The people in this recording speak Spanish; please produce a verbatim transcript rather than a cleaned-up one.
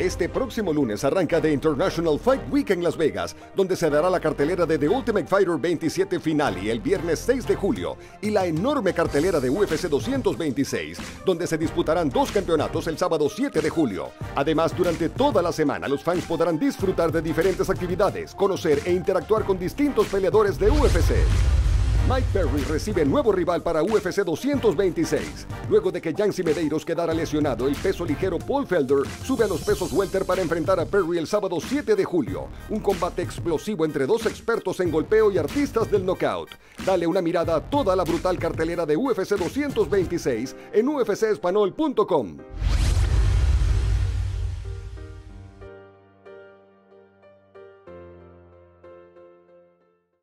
Este próximo lunes arranca The International Fight Week en Las Vegas, donde se dará la cartelera de The Ultimate Fighter veintisiete Finale el viernes seis de julio y la enorme cartelera de U F C doscientos veintiséis, donde se disputarán dos campeonatos el sábado siete de julio. Además, durante toda la semana los fans podrán disfrutar de diferentes actividades, conocer e interactuar con distintos peleadores de U F C. Mike Perry recibe nuevo rival para U F C doscientos veintiséis. Luego de que Yancy Medeiros quedara lesionado, el peso ligero Paul Felder sube a los pesos welter para enfrentar a Perry el sábado siete de julio. Un combate explosivo entre dos expertos en golpeo y artistas del knockout. Dale una mirada a toda la brutal cartelera de U F C doscientos veintiséis en U F C espanol punto com.